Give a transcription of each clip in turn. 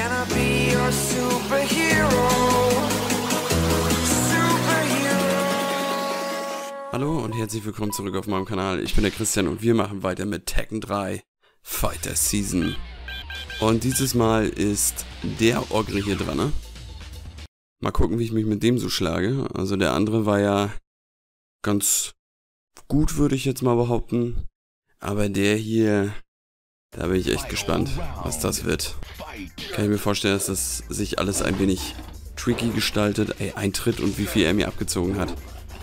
Can I be your superhero? Hallo und herzlich willkommen zurück auf meinem Kanal. Ich bin der Christian und wir machen weiter mit Tekken 3 Fighter Season. Und dieses Mal ist der Ogre hier dran, ne? Mal gucken, wie ich mich mit dem so schlage. Also der andere war ja ganz gut, würde ich jetzt mal behaupten. Aber der hier, da bin ich echt gespannt, was das wird. Kann ich mir vorstellen, dass das sich alles ein wenig tricky gestaltet. Ey, ein Tritt und wie viel er mir abgezogen hat.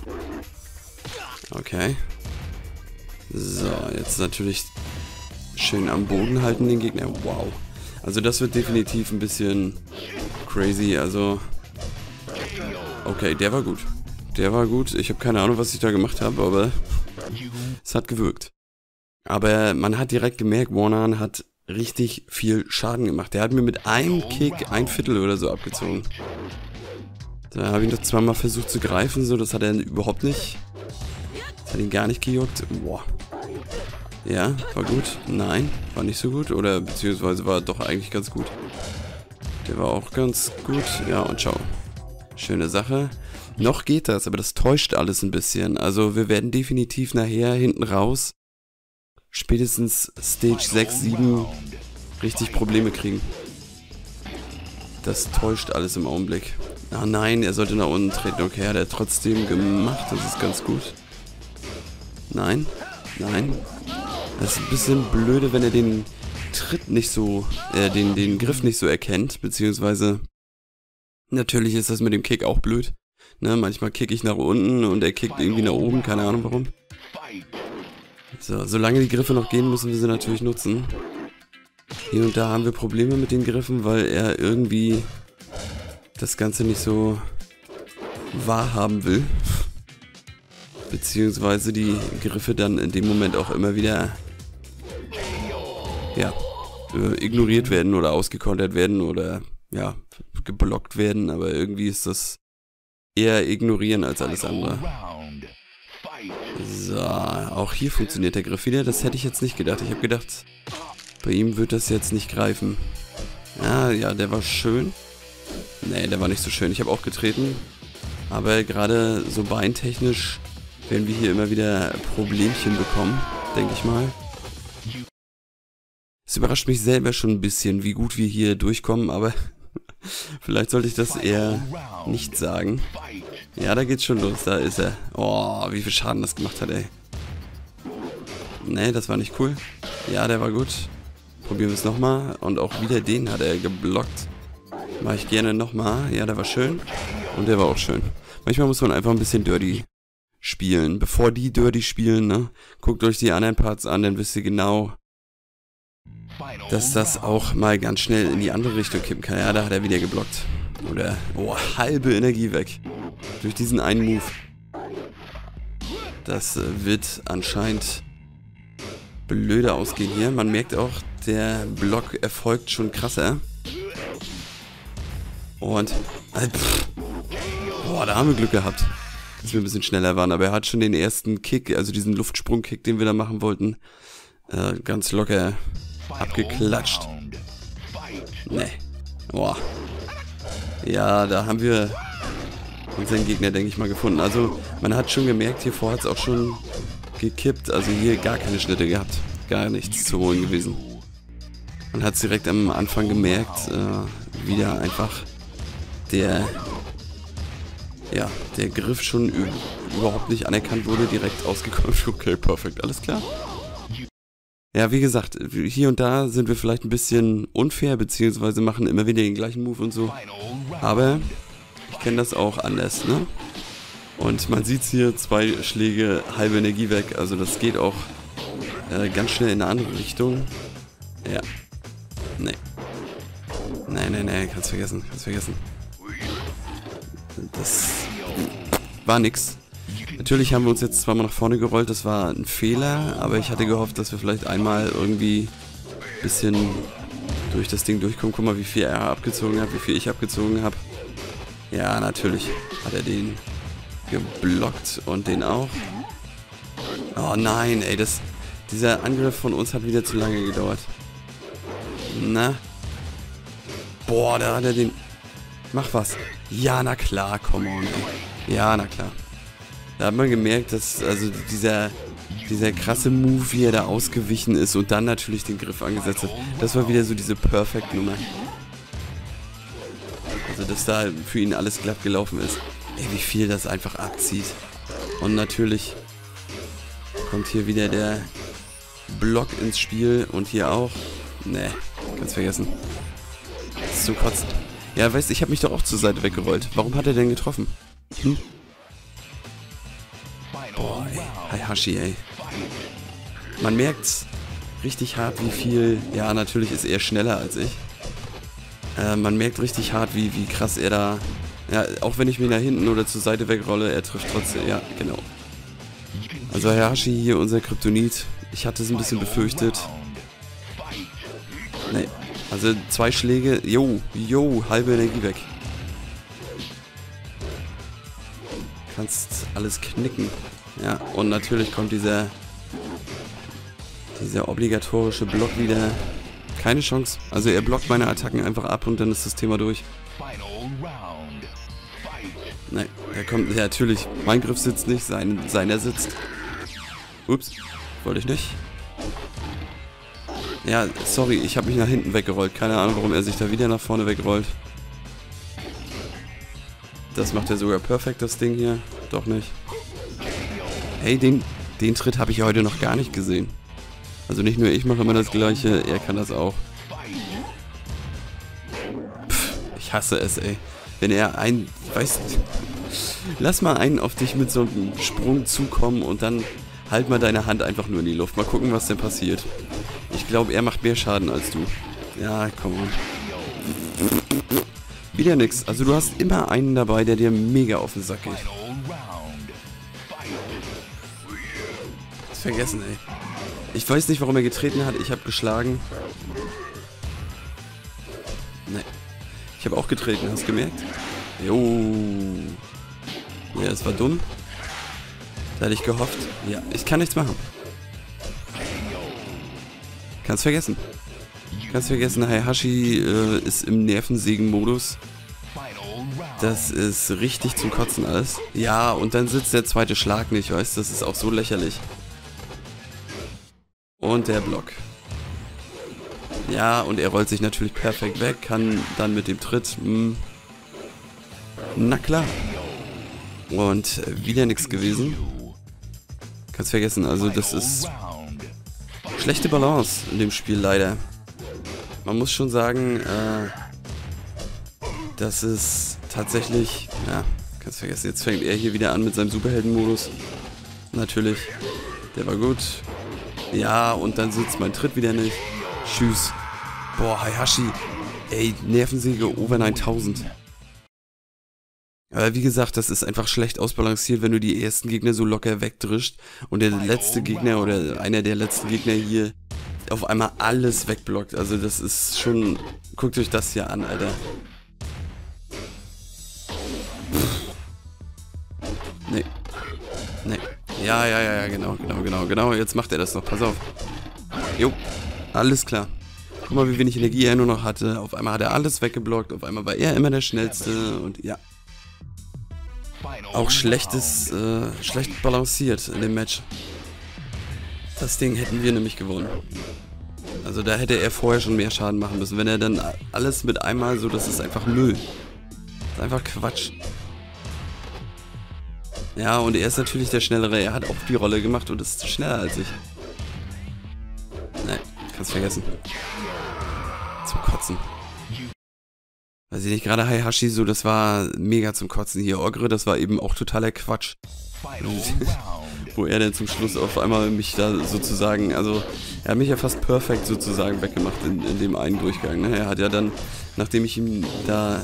Okay. So, jetzt natürlich schön am Boden halten den Gegner. Wow. Also das wird definitiv ein bisschen crazy. Also, okay, der war gut. Der war gut. Ich habe keine Ahnung, was ich da gemacht habe, aber es hat gewirkt. Aber man hat direkt gemerkt, Warnan hat richtig viel Schaden gemacht. Der hat mir mit einem Kick ein Viertel oder so abgezogen. Da habe ich noch zweimal versucht zu greifen, so, das hat er überhaupt nicht. Das hat ihn gar nicht gejuckt. Boah. Ja, war gut. Nein, war nicht so gut. Oder beziehungsweise war doch eigentlich ganz gut. Der war auch ganz gut. Ja, und ciao. Schöne Sache. Noch geht das, aber das täuscht alles ein bisschen. Also wir werden definitiv nachher hinten raus, spätestens Stage 6, 7, richtig Probleme kriegen. Das täuscht alles im Augenblick. Ah nein, er sollte nach unten treten. Okay, hat er trotzdem gemacht. Das ist ganz gut. Nein, nein. Das ist ein bisschen blöde, wenn er den Tritt nicht so, den Griff nicht so erkennt, beziehungsweise natürlich ist das mit dem Kick auch blöd. Ne, manchmal kicke ich nach unten und er kickt irgendwie nach oben, keine Ahnung warum. So, solange die Griffe noch gehen, müssen wir sie natürlich nutzen. Hier und da haben wir Probleme mit den Griffen, weil er irgendwie das Ganze nicht so wahrhaben will. Beziehungsweise die Griffe dann in dem Moment auch immer wieder, ja, ignoriert werden oder ausgekontert werden oder, ja, geblockt werden. Aber irgendwie ist das eher ignorieren als alles andere. So, auch hier funktioniert der Griff wieder. Das hätte ich jetzt nicht gedacht. Ich habe gedacht, bei ihm wird das jetzt nicht greifen. Ah, ja, der war schön. Nee, der war nicht so schön. Ich habe auch getreten. Aber gerade so beintechnisch werden wir hier immer wieder Problemchen bekommen, denke ich mal. Es überrascht mich selber schon ein bisschen, wie gut wir hier durchkommen, aber vielleicht sollte ich das eher nicht sagen. Ja, da geht's schon los, da ist er. Oh, wie viel Schaden das gemacht hat, ey. Nee, das war nicht cool. Ja, der war gut. Probieren wir es nochmal. Und auch wieder den hat er geblockt. Mache ich gerne nochmal. Ja, der war schön. Und der war auch schön. Manchmal muss man einfach ein bisschen dirty spielen. Bevor die dirty spielen, ne? Guckt euch die anderen Parts an, dann wisst ihr genau, dass das auch mal ganz schnell in die andere Richtung kippen kann. Ja, da hat er wieder geblockt. Oder, oh, halbe Energie weg. Durch diesen einen Move. Das wird anscheinend blöde ausgehen hier. Man merkt auch, der Block erfolgt schon krasser. Und, boah, da haben wir Glück gehabt, dass wir ein bisschen schneller waren. Aber er hat schon den ersten Kick, also diesen Luftsprung-Kick, den wir da machen wollten, ganz locker abgeklatscht. Nee. Boah. Ja, da haben wir unseren Gegner, denke ich mal, gefunden. Also, man hat schon gemerkt, hier vor hat es auch schon gekippt. Also hier gar keine Schnitte gehabt. Gar nichts zu holen gewesen. Man hat es direkt am Anfang gemerkt, wieder einfach der Griff schon überhaupt nicht anerkannt wurde, direkt ausgekommen. Okay, perfekt, alles klar. Ja, wie gesagt, hier und da sind wir vielleicht ein bisschen unfair, beziehungsweise machen immer wieder den gleichen Move und so. Aber ich kenne das auch anders, ne? Und man sieht es hier, 2 Schläge, halbe Energie weg. Also das geht auch ganz schnell in eine andere Richtung. Ja. Nee. Nee, kannst vergessen, Das war nix. Natürlich haben wir uns jetzt zweimal nach vorne gerollt, das war ein Fehler, aber ich hatte gehofft, dass wir vielleicht einmal irgendwie ein bisschen durch das Ding durchkommen. Guck mal, wie viel er abgezogen hat, wie viel ich abgezogen habe. Ja, natürlich hat er den geblockt und den auch. Oh nein, ey, dieser Angriff von uns hat wieder zu lange gedauert. Na. Boah, da hat er den... Mach was. Ja, na klar, come on, ey. Ja, na klar. Da hat man gemerkt, dass also dieser krasse Move, wie er da ausgewichen ist und dann natürlich den Griff angesetzt hat. Das war wieder so diese Perfect-Nummer. Also, dass da für ihn alles glatt gelaufen ist. Ey, wie viel das einfach abzieht. Und natürlich kommt hier wieder der Block ins Spiel und hier auch. Ne, kannst vergessen. Das ist zum Kotzen. Ja, weißt du, ich habe mich doch auch zur Seite weggerollt. Warum hat er denn getroffen? Hm? Boah, ey. Hayashi, ey. Man merkt's richtig hart, wie viel... Ja, natürlich ist er schneller als ich. Man merkt richtig hart, wie krass er da... Ja, auch wenn ich mich nach hinten oder zur Seite wegrolle, er trifft trotzdem. Ja, genau. Also Hayashi hier, unser Kryptonit. Ich hatte es ein bisschen befürchtet. Nee. Also 2 Schläge. Jo, halbe Energie weg. Kannst alles knicken. Ja, und natürlich kommt dieser obligatorische Block wieder. Keine Chance. Also er blockt meine Attacken einfach ab und dann ist das Thema durch. Nein, er kommt. Ja, natürlich. Mein Griff sitzt nicht, seiner sitzt. Ups, wollte ich nicht. Ja, sorry, ich habe mich nach hinten weggerollt. Keine Ahnung, warum er sich da wieder nach vorne wegrollt. Das macht er sogar perfekt, das Ding hier. Doch nicht. Hey, den Tritt habe ich heute noch gar nicht gesehen. Also nicht nur ich mache immer das Gleiche, er kann das auch. Pff, ich hasse es, ey. Wenn er lass mal einen auf dich mit so einem Sprung zukommen und dann halt mal deine Hand einfach nur in die Luft. Mal gucken, was denn passiert. Ich glaube, er macht mehr Schaden als du. Ja, komm on. Wieder nix. Also du hast immer einen dabei, der dir mega auf den Sack geht. Das vergessen, ey. Ich weiß nicht, warum er getreten hat. Ich habe geschlagen. Nee. Ich habe auch getreten, hast du gemerkt? Jo. Ja, es war dumm. Da hatte ich gehofft. Ja, ich kann nichts machen. Kannst vergessen. Kannst vergessen, Hayashi ist im Nervensägen-Modus. Das ist richtig zum Kotzen alles. Ja, und dann sitzt der zweite Schlag nicht, weißt du? Das ist auch so lächerlich. Und der Block. Ja, und er rollt sich natürlich perfekt weg, kann dann mit dem Tritt... Na klar. Und wieder nichts gewesen. Kannst vergessen, also das ist... Schlechte Balance in dem Spiel leider. Man muss schon sagen, das ist tatsächlich... Ja, kannst vergessen, jetzt fängt er hier wieder an mit seinem Superheldenmodus. Natürlich, der war gut. Ja, und dann sitzt mein Tritt wieder nicht. Tschüss. Boah, Hayashi. Ey, Nervensäge over 9000. Aber wie gesagt, das ist einfach schlecht ausbalanciert, wenn du die ersten Gegner so locker wegdrischt und der letzte Gegner oder einer der letzten Gegner hier auf einmal alles wegblockt. Also das ist schon... Guckt euch das hier an, Alter. Nee. Nee. Ja, genau. Jetzt macht er das noch. Pass auf. Jo. Alles klar. Guck mal, wie wenig Energie er nur noch hatte. Auf einmal hat er alles weggeblockt. Auf einmal war er immer der Schnellste. Und ja. Auch schlecht balanciert in dem Match. Das Ding hätten wir nämlich gewonnen. Also da hätte er vorher schon mehr Schaden machen müssen. Wenn er dann alles mit einmal so, das ist einfach Müll. Das ist einfach Quatsch. Ja, und er ist natürlich der Schnellere. Er hat auch die Rolle gemacht und ist schneller als ich. Nein, kannst vergessen. Zum Kotzen. Weiß ich nicht, gerade Hayashi so, das war mega zum Kotzen hier. Ogre, das war eben auch totaler Quatsch. Wo er dann zum Schluss auf einmal mich da sozusagen, also er hat mich ja fast perfekt sozusagen weggemacht in dem einen Durchgang. Ne? Er hat ja dann, nachdem ich ihm da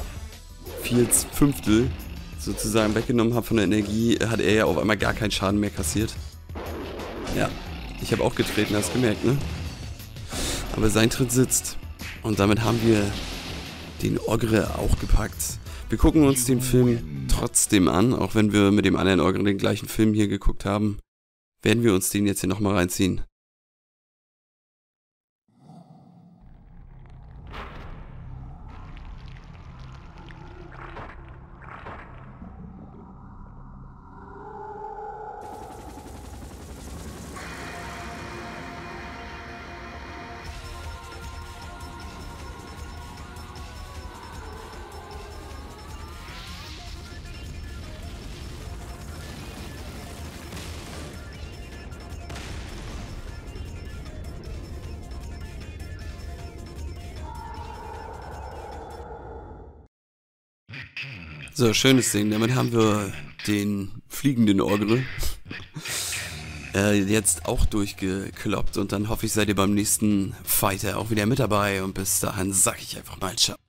4/5 sozusagen weggenommen habe von der Energie, hat er ja auf einmal gar keinen Schaden mehr kassiert. Ja, ich habe auch getreten, hast du gemerkt, ne? Aber sein Tritt sitzt. Und damit haben wir den Ogre auch gepackt. Wir gucken uns den Film trotzdem an, auch wenn wir mit dem anderen Ogre den gleichen Film hier geguckt haben. Werden wir uns den jetzt hier nochmal reinziehen. So, schönes Ding. Damit haben wir den fliegenden Ogre jetzt auch durchgekloppt. Und dann hoffe ich, seid ihr beim nächsten Fighter auch wieder mit dabei. Und bis dahin sag ich einfach mal ciao.